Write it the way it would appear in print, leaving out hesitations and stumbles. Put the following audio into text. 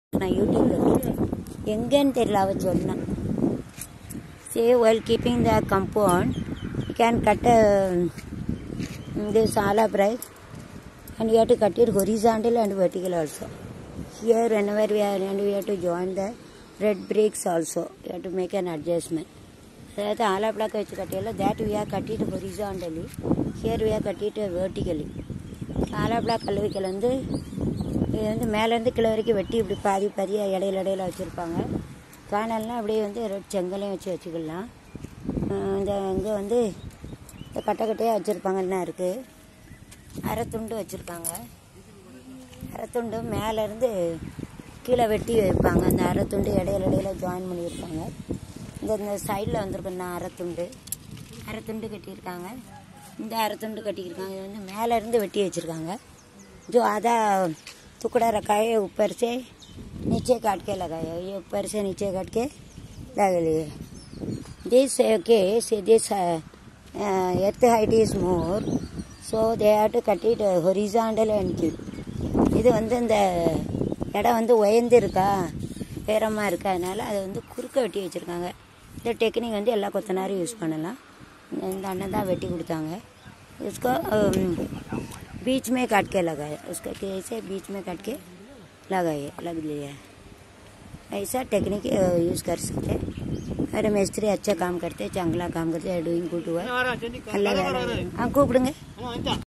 நான் யூடியூப்ல பார்த்தேன். எங்கன்னு தெரியல அவ சொன்னா. Say while keeping the compound, you can cut this olive branch and you have to cut it horizontal and vertical also. Here whenever we have to join the red bricks also, you have to make an adjustment. அதாவது ஆலா block வச்சு கட்டியல that we have cut it horizontally, here we have cut it vertically. ஆலா block கல்லுவைக்கல் வந்து இது வந்து மேலேருந்து கீழே வரைக்கும் வெட்டி இப்படி பாதி பாதியாக இடையில வச்சுருப்பாங்க. காணல்னால் அப்படியே வந்து ரெட் செங்கலையும் வச்சுக்கலாம். இந்த இங்கே வந்து கட்டையாக வச்சுருப்பாங்க. என்ன இருக்குது, அரை துண்டு வச்சுருக்காங்க. அரை துண்டு மேலேருந்து கீழே வெட்டி வைப்பாங்க. அந்த அரை துண்டு இடையில ஜாயின் பண்ணியிருப்பாங்க. இந்த சைடில் வந்துருக்குண்ணா அரை துண்டு கட்டியிருக்காங்க. இந்த அரை துண்டு கட்டியிருக்காங்க. இது வந்து மேலேருந்து வெட்டி வச்சுருக்காங்க. जो आधा टुकड़ा रखा है ऊपर से नीचे काट के लगाया. ये ऊपर से नीचे काट के लगा लिए. This case, this earth height is more, so they have to cut it horizontal and keep. இது வந்து இந்த இடம் வந்து உயர்ந்து இருக்கா உயரமாக இருக்கா, அதனால அதை வந்து குறுக்க வெட்டி வச்சுருக்காங்க. இந்த டெக்னிக் வந்து எல்லா கொத்தனாரும் யூஸ் பண்ணலாம். இந்த அண்ணன் தான் வெட்டி கொடுத்தாங்க. उसको बीच में काट के लगाया. उसका कैसे बीच में काट के लग लिया. ऐसा टेक्निक यूज़ कर सकते हैं. अरे मिस्त्री अच्छा काम करते, चांगला काम करते, डूइंग गुड वर्क. अल्लाह हाँ खूब